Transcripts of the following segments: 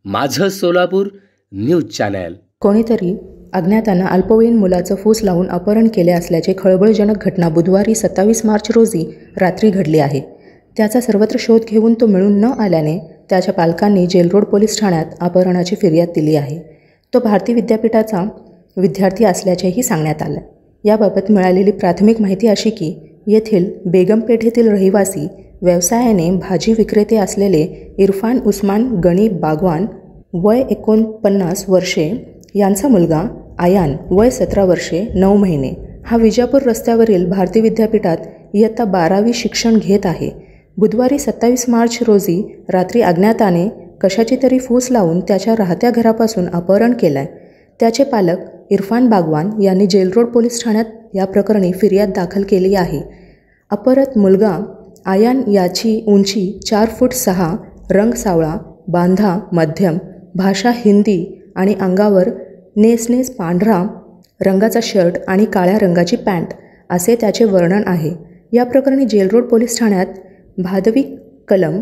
माझं Solapur news channel. कोणीतरी अज्ञातानं अल्पवयीन मुलाचं फूस लावून अपहरण केले असल्याची खळबळजनक घटना बुधवारी 27 मार्च रोजी रात्री घडली आहे। त्याचा सर्वत्र शोध घेऊन तो मिळून न आल्याने त्याच्या पालकांनी जेल रोड पोलीस ठाण्यात अपहरणाची फिर्याद दिली आहे। तो भारती विद्यापीठाचा विद्यार्थी असल्याचेही सांगण्यात आलं। याबाबत मिळालेली प्राथमिक माहिती अशी की येथील बेगमपेठ रहिवासी व्यवसायाने भाजी विक्रेते असलेले इरफान उस्मान गणी बागवान वय 49 वर्षे यांचा मुलगा आयान वय 17 वर्षे 9 महिने हा विजापूर रस्त्यावरील भारती विद्यापीठात इयत्ता 12वी शिक्षण घेत आहे। बुधवारी 27 मार्च रोजी रात्री अज्ञाताने कशाची तरी फूस लावून त्याच्या राहत्या घरापासून अपहरण केले। त्याचे पालक इरफान बागवान यांनी जेल रोड पोलीस ठाण्यात या प्रकरणी फिर्याद दाखल केली आहे। अपहृत मुलगा आयान याची उंची 4 फूट 6, रंग सावळा, बांधा मध्यम, भाषा हिंदी आणि अंगावर नेसनेस पांढरा रंगाचा शर्ट आणि काळ्या रंगाची पॅन्ट असे त्याचे वर्णन आहे। या प्रकरणी जेल रोड पोलीस ठाण्यात भादवी कलम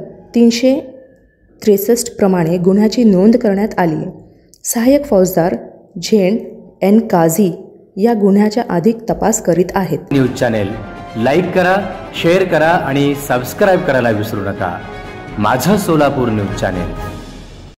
363 प्रमाणे गुन्ह्याची नोंद करण्यात आली आहे। सहाय्यक फौजदार झेन एन काझी या गुन्ह्याचा अधिक तपास करीत आहेत। न्यूज चॅनल लाईक करा, शेअर करा आणि सबस्क्राइब करायला विसरू नका। माझं सोलापूर न्यूज चॅनल।